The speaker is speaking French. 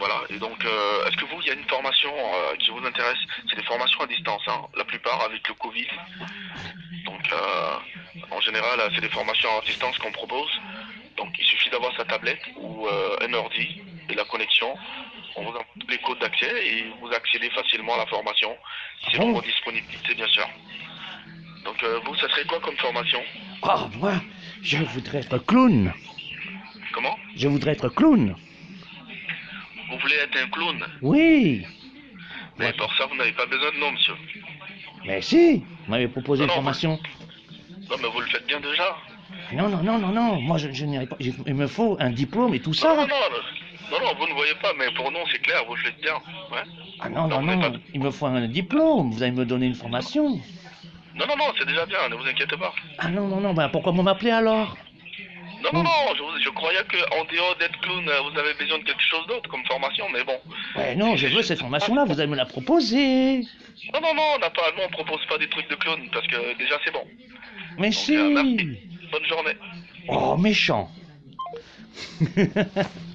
Voilà, et donc, est-ce que vous, il y a une formation qui vous intéresse? C'est des formations à distance, hein, la plupart avec le Covid. Donc, en général, c'est des formations à distance qu'on propose. Donc, il suffit d'avoir sa tablette ou un ordi et la connexion. On vous envoie les codes d'accès et vous accédez facilement à la formation, Ah selon bon? vos disponibilités, bien sûr. Donc, vous, ça serait quoi comme formation? Ah, moi, je voudrais être clown. Comment? Je voudrais être clown. Vous voulez être un clown? Oui. Mais Moi, pour ça, vous n'avez pas besoin de nom, monsieur. mais si, vous m'avez proposé Non, une non, formation. non, mais vous le faites bien déjà. Non, non, non, non, non. Moi, je n'irai pas. Il me faut un diplôme et tout Non, non, ça. non, non, non, vous ne voyez pas, mais pour nous, c'est clair, vous le faites bien. Ouais. Ah non, Non, non, vous n'avez pas non. de... Il me faut un diplôme. Vous allez me donner une formation. Non, non, non, c'est déjà bien, ne vous inquiétez pas. Ah non, non, non. Ben pourquoi vous m'appelez alors? Non, non, Vous- non, je croyais qu'en dehors d'être clown, vous avez besoin de quelque chose d'autre comme formation, mais bon. Ouais, non, Si je c'est veux juste... cette formation-là. Vous allez me la proposer. Non, non, non, on n'a pas, nous, on propose pas des trucs de clown, parce que déjà, c'est bon. Mais Donc, merci. si. Bonne journée. Oh, méchant.